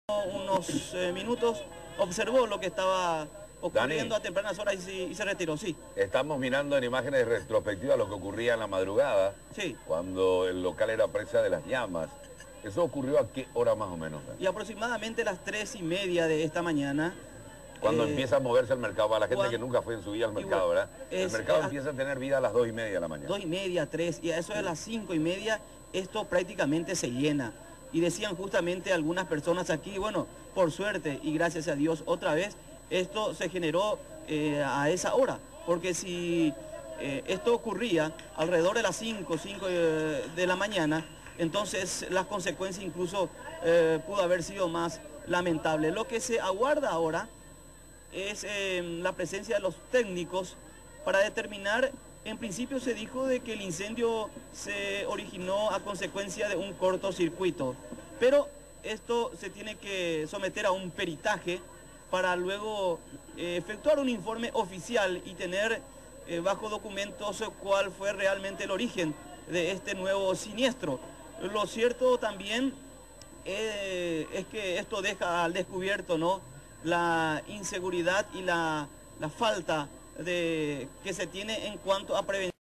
unos minutos, observó lo que estaba ocurriendo a tempranas horas y se retiró, sí. Estamos mirando en imágenes retrospectivas lo que ocurría en la madrugada, Sí. cuando el local era presa de las llamas. ¿Eso ocurrió a qué hora más o menos? Y aproximadamente las 3:30 de esta mañana. Cuando empieza a moverse el mercado, para la gente que nunca fue en su vida al mercado, ¿verdad? El mercado empieza a tener vida a las 2:30 de la mañana. 2:30, 3, y a eso de las 5:30, esto prácticamente se llena. Y decían justamente algunas personas aquí, bueno, por suerte y gracias a Dios otra vez, esto se generó a esa hora. Porque si esto ocurría alrededor de las 5 de la mañana, entonces las consecuencias incluso pudo haber sido más lamentables. Lo que se aguarda ahora es la presencia de los técnicos para determinar. En principio se dijo de que el incendio se originó a consecuencia de un cortocircuito, pero esto se tiene que someter a un peritaje para luego efectuar un informe oficial y tener bajo documentos cuál fue realmente el origen de este nuevo siniestro. Lo cierto también es que esto deja al descubierto, ¿no?, la inseguridad y la falta que se tiene en cuanto a prevención.